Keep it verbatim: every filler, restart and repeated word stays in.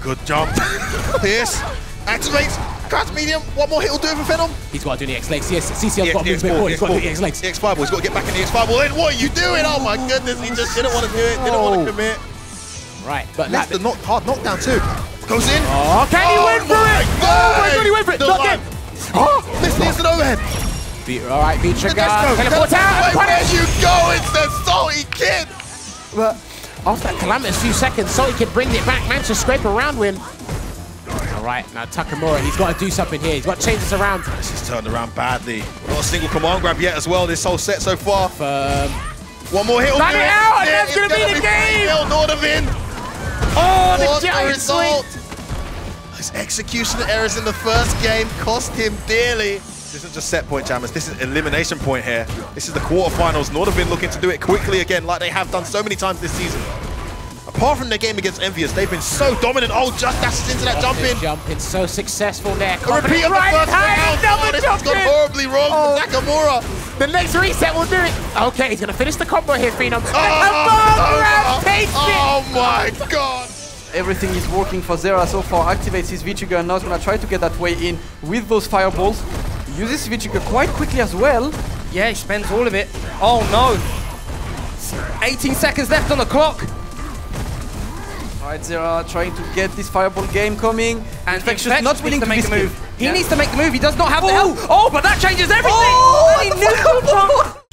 good jump. Pierce activates. Crash medium. One more hit will do it for Venom. He's got to do the X-Legs. Yes, C C L's Yeah, got to move a bit ball, more. He's got to do ball. the X-Legs. The X-Fireball. He's got to get back in the X-Fireball. Then what are you doing? Oh my goodness. He just didn't want to do it. Didn't want to commit. Right, but That's that, the knock, hard knockdown too. Goes in. Oh, can he Oh win for my it? God. Oh my god, he went for it. The Knock line. him. Oh, Missed the instant overhead. Be, all right, V-Trigger. Let's go. Teleport out. Where you go? It's the salty kid. But after that calamitous few seconds, Salty Kid bring it back. Managed to scrape around with him. All right, now Takamura, he's got to do something here. He's got to change this around. This is turned around badly. Not a single command grab yet as well, this whole set so far. Um, One more hit will Got do it it. out, and Yeah, that's it's gonna be the be game. three nil Nordavin. oh, the What the giant result? swing. His execution errors in the first game cost him dearly. This isn't just set point, Jammers. This is elimination point here. This is the quarterfinals. Nordavin looking to do it quickly again, like they have done so many times this season. Apart from their game against Envious, they've been so dominant. Oh, just dashes into that jump in. Jumping so successful there. A repeat of the right first hand, round. double Oh, this has jump gone in. horribly wrong Oh. for Nakamura. The next reset will do it. Okay, he's going to finish the combo here, Phenom. Oh, Nakamura takes it. oh my god. Everything is working for Zera so far. Activates his V-Trigger and now he's gonna try to get that way in with those fireballs. Uses V-Trigger quite quickly as well. Yeah, he spends all of it. Oh no! eighteen seconds left on the clock. Alright, Zera trying to get this fireball game coming. And Infectious Infectious not willing needs to make risk the it. move. He Yeah. needs to make the move. He does not have the Oh. help. Oh, but that changes everything. Oh, And he it's knew the jump.